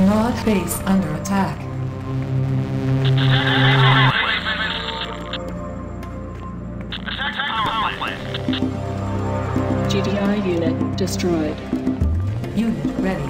Nod base under attack. GDI unit destroyed. Unit ready.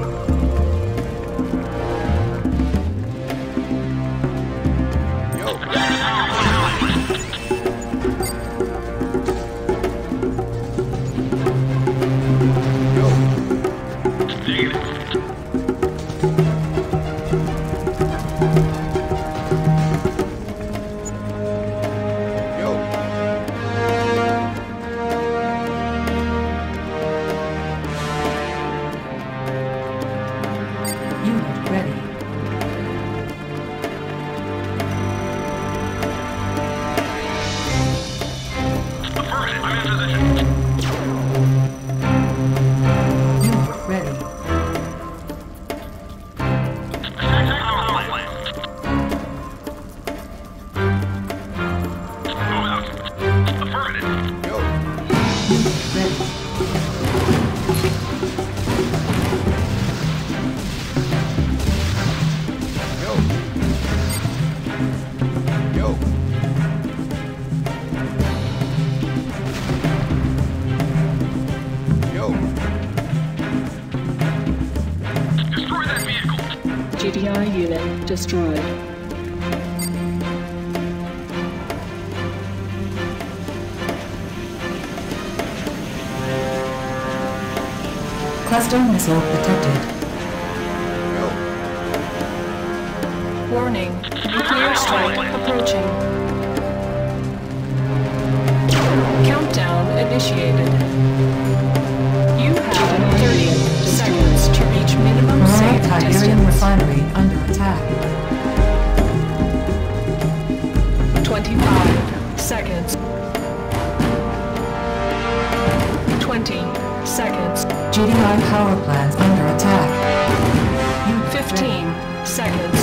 GDI unit destroyed. Cluster missile detected. Warning, nuclear strike approaching. Countdown initiated. You have 30 seconds to reach minimum safe distance. Refinery under attack. 25 seconds. 20 seconds. GDI power plants under attack. 15 seconds.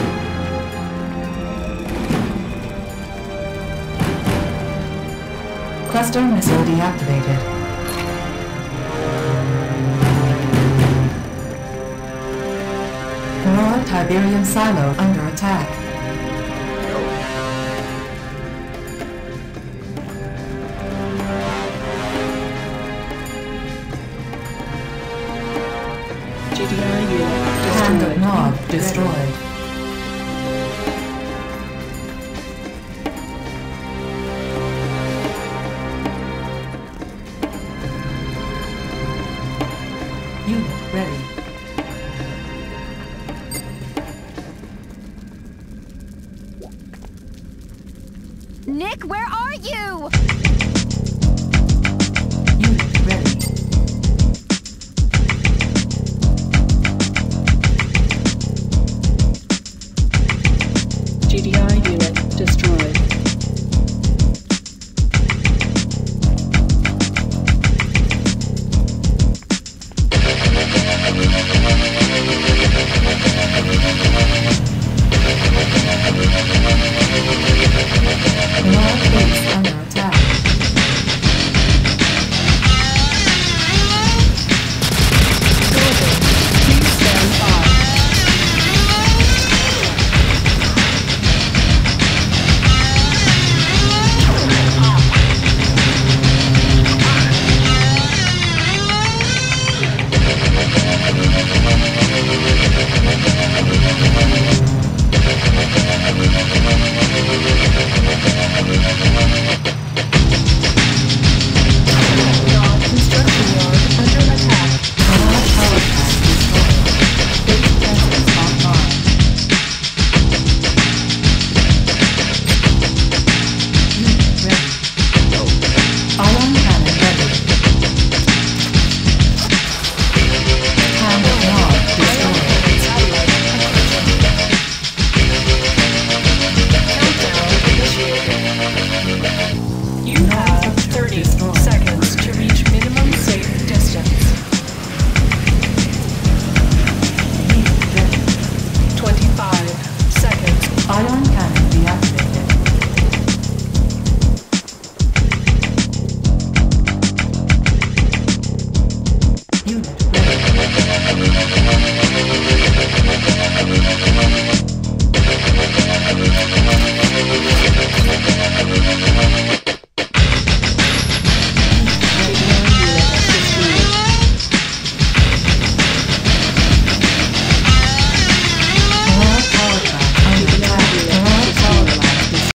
Cluster missile deactivated. Tiberium silo under attack. GDI unit Hand destroyed. of Nod destroyed. Unit ready. Nick, where are you? Unit ready. GDI unit destroyed. Nod base under attack. Please stand by. Construction yard under attack. Nod power plant destroyed. Base defenses online. Unit ready. Ion cannon ready. Hand of Nod destroyed. Countdown initiated. You have 30 seconds to reach minimum safe distance. Unit ready. 25 seconds. Ion cannon deactivated. Unit ready.